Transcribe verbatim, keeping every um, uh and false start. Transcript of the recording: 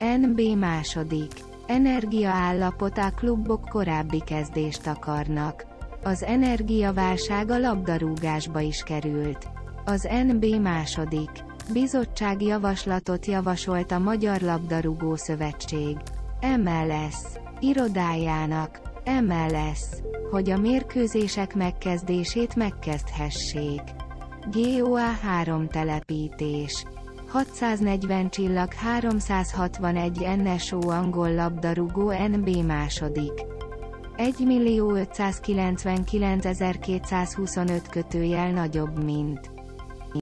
en bé második. Energiaállapot. A klubok korábbi kezdést akarnak. Az energiaválság a labdarúgásba is került. Az en bé második. Bizottság javaslatot javasolt a Magyar Labdarúgó Szövetség em el es irodájának, em el es, hogy a mérkőzések megkezdését megkezdhessék. gé o á három telepítés. hatszáznegyven csillag háromszázhatvanegy en es o angol labdarúgó en bé második. egymillió ötszázkilencvenkilencezer-kétszázhuszonöt kötőjel nagyobb mint